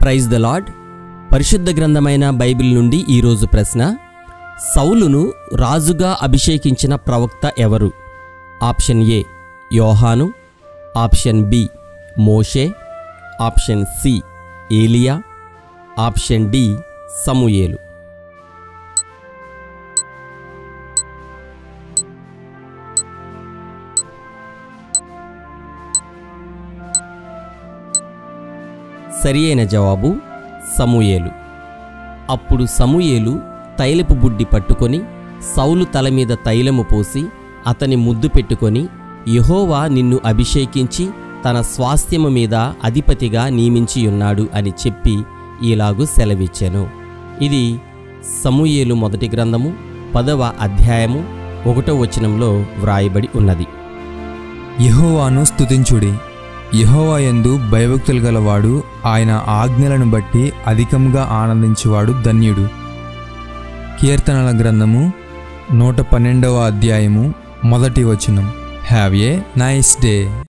Praise the lord. పరిశుద్ధ గ్రంథమైన Bible నుండి ఈరోజు ప్రశ్న: సౌలును రాజుగా అభిషేకించిన ప్రవక్త ఎవరు? ఆప్షన్ ఏ యోహాను, ఆప్షన్ బి మోషే, ఆప్షన్ సి ఏలియా, ఆప్షన్ డి సమూయేలు. సరియైన జవాబు సమూయేలు. అప్పుడు సమూయేలు తైలపు బుడ్డి పట్టుకొని సౌలు తల మీద తైలము పోసి అతని ముద్దు పెట్టుకొని, యెహోవా నిన్ను అభిషేకించి తన స్వాస్థ్యము మీద అధిపతిగా నియమించియున్నాడు అని చెప్పి ఇలాగు సెలవిచ్చెను. ఇది సమూయేలు మొదటి గ్రంథము 10వ అధ్యాయము 1వ వచనంలో వ్రాయబడి ఉన్నది. యెహోవాను స్తుతించుడి. యెహోవా యందు భయభక్తులు గలవాడు, ఆయన ఆజ్ఞలను బట్టి అధికంగా ఆనందించువాడు ధన్యుడు. కీర్తనల గ్రంథము 112వ అధ్యాయము 1వ వచనం. Have a nice day.